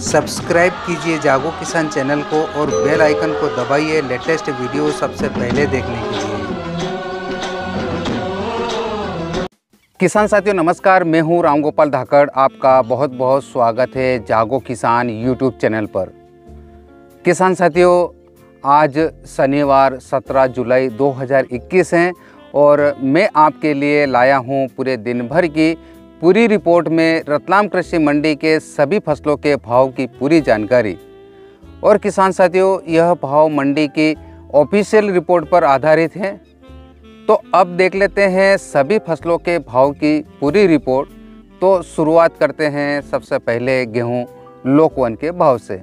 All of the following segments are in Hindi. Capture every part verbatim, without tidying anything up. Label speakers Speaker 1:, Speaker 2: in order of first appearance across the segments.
Speaker 1: सब्सक्राइब कीजिए जागो किसान चैनल को और बेल आइकन को दबाइए लेटेस्ट वीडियो सबसे पहले देखने के लिए।
Speaker 2: किसान साथियों नमस्कार, मैं हूं रामगोपाल धाकड़। आपका बहुत बहुत स्वागत है जागो किसान यूट्यूब चैनल पर। किसान साथियों, आज शनिवार सत्रह जुलाई दो हज़ार इक्कीस है और मैं आपके लिए लाया हूं पूरे दिन भर की पूरी रिपोर्ट में रतलाम कृषि मंडी के सभी फसलों के भाव की पूरी जानकारी। और किसान साथियों, यह भाव मंडी की ऑफिशियल रिपोर्ट पर आधारित है। तो अब देख लेते हैं सभी फसलों के भाव की पूरी रिपोर्ट। तो शुरुआत करते हैं सबसे पहले गेहूं लोकवन के भाव से।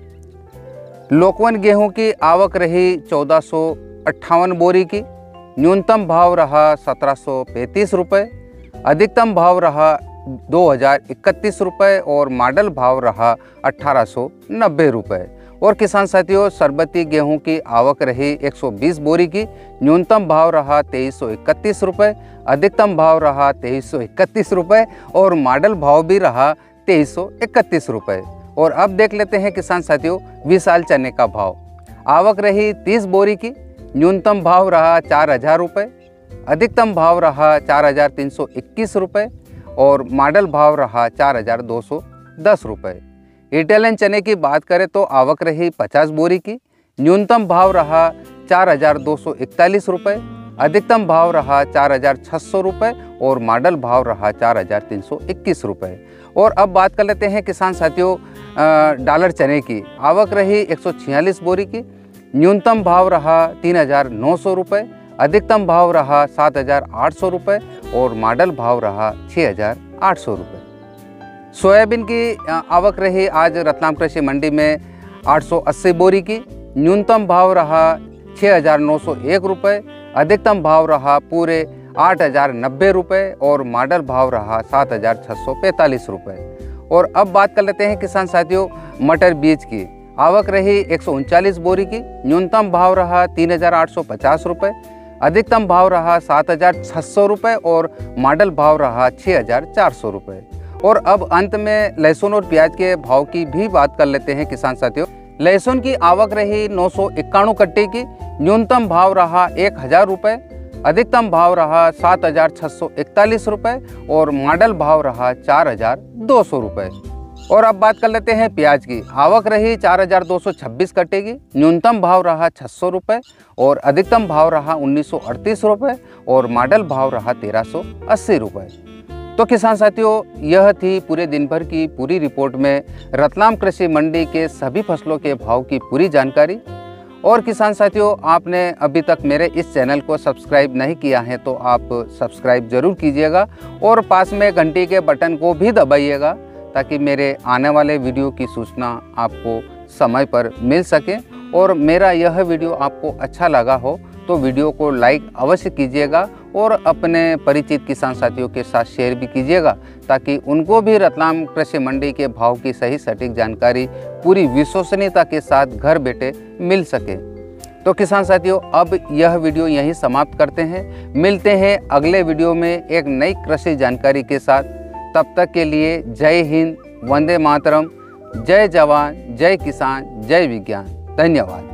Speaker 2: लोकवन गेहूं की आवक रही चौदह सौ अट्ठावन बोरी की। न्यूनतम भाव रहा सत्रह सौ पैंतीस रुपये, अधिकतम भाव रहा दो हज़ार इकतीस रुपये और मॉडल भाव रहा अट्ठारह सौ नब्बे रुपये। और किसान साथियों, सरबती गेहूं की आवक रही एक सौ बीस बोरी की। न्यूनतम भाव रहा तेईस सौ इकतीस रुपये, अधिकतम भाव रहा तेईस सौ इकतीस रुपये और मॉडल भाव भी रहा तेईस सौ इकतीस रुपये। और अब देख लेते हैं किसान साथियों विशाल चने का भाव। आवक रही तीस बोरी की। न्यूनतम भाव रहा चार हज़ार रुपये, अधिकतम भाव रहा चार हज़ार तीन सौ इक्कीस रुपये और मॉडल भाव रहा चार हज़ार दो सौ दस रुपये। इटालियन चने की बात करें तो आवक रही पचास बोरी की। न्यूनतम भाव रहा चार हज़ार दो सौ इकतालीस रुपये, अधिकतम भाव रहा चार हज़ार छः सौ रुपये और मॉडल भाव रहा चार हज़ार तीन सौ इक्कीस रुपये। और अब बात कर लेते हैं किसान साथियों डॉलर चने की। आवक रही एक सौ छियालीस बोरी की। न्यूनतम भाव रहा तीन हज़ार नौ सौ रुपये, अधिकतम भाव रहा सात हज़ार आठ सौ रुपये और मॉडल भाव रहा छः हज़ार आठ सौ रुपये। सोयाबीन की आवक रही आज रतलाम कृषि मंडी में आठ सौ अस्सी बोरी की। न्यूनतम भाव रहा छः हज़ार नौ सौ एक रुपये, अधिकतम भाव रहा पूरे आठ हज़ार नब्बे रुपये और मॉडल भाव रहा सात हज़ार छः सौ पैंतालीस रुपये। और अब बात कर लेते हैं किसान साथियों मटर बीज की। आवक रही एक सौ उनचालीस बोरी की। न्यूनतम भाव रहा तीन हज़ार आठ सौ पचास रुपये, अधिकतम भाव रहा सात हज़ार छः सौ रुपये और मॉडल भाव रहा छः हज़ार चार सौ रुपये। और अब अंत में लहसुन और प्याज के भाव की भी बात कर लेते हैं किसान साथियों। लहसुन की आवक रही नौ सौ इक्यानवे कट्टे की। न्यूनतम भाव रहा एक हज़ार रुपये, अधिकतम भाव रहा सात हज़ार छः सौ इकतालीस रुपये और मॉडल भाव रहा चार हज़ार दो सौ रुपये। और अब बात कर लेते हैं प्याज की। आवक रही चार हज़ार दो सौ छब्बीस कट्टे की। न्यूनतम भाव रहा छः सौ रुपये और अधिकतम भाव रहा उन्नीस सौ अड़तीस रुपये और मॉडल भाव रहा तेरह सौ अस्सी रुपये। तो किसान साथियों, यह थी पूरे दिन भर की पूरी रिपोर्ट में रतलाम कृषि मंडी के सभी फसलों के भाव की पूरी जानकारी। और किसान साथियों, आपने अभी तक मेरे इस चैनल को सब्सक्राइब नहीं किया है तो आप सब्सक्राइब ज़रूर कीजिएगा और पास में घंटी के बटन को भी दबाइएगा ताकि मेरे आने वाले वीडियो की सूचना आपको समय पर मिल सके। और मेरा यह वीडियो आपको अच्छा लगा हो तो वीडियो को लाइक अवश्य कीजिएगा और अपने परिचित किसान साथियों के साथ शेयर भी कीजिएगा ताकि उनको भी रतलाम कृषि मंडी के भाव की सही सटीक जानकारी पूरी विश्वसनीयता के साथ घर बैठे मिल सके। तो किसान साथियों, अब यह वीडियो यहीं समाप्त करते हैं। मिलते हैं अगले वीडियो में एक नई कृषि जानकारी के साथ। तब तक के लिए जय हिंद, वंदे मातरम, जय जवान, जय किसान, जय विज्ञान। धन्यवाद।